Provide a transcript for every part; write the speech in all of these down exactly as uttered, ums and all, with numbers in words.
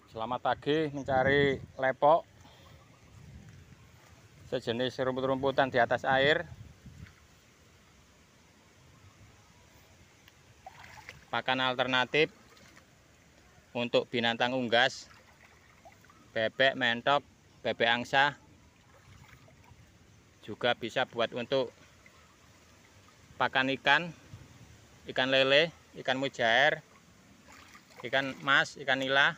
Selamat pagi mencari lepok, sejenis rumput-rumputan di atas air. Pakan alternatif untuk binatang unggas, bebek, mentok, bebek angsa. Juga bisa buat untuk pakan ikan, ikan lele, ikan mujair, ikan mas, ikan nila.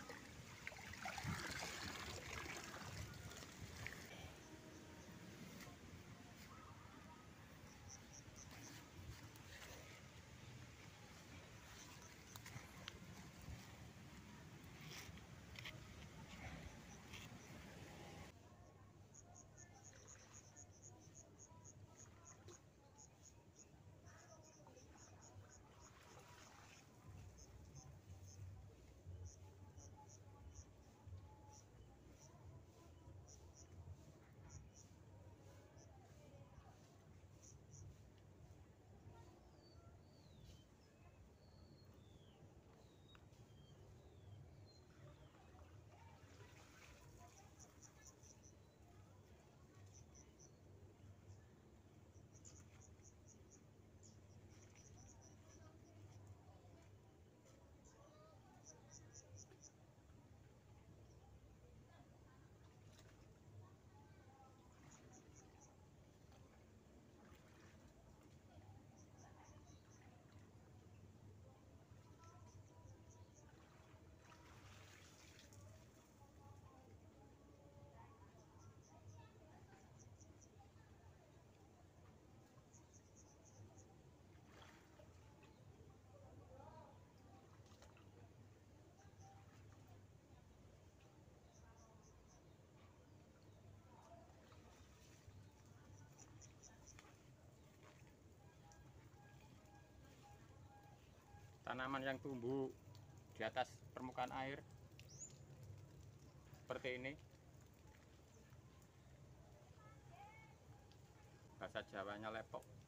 Tanaman yang tumbuh di atas permukaan air seperti ini, bahasa Jawanya lepok.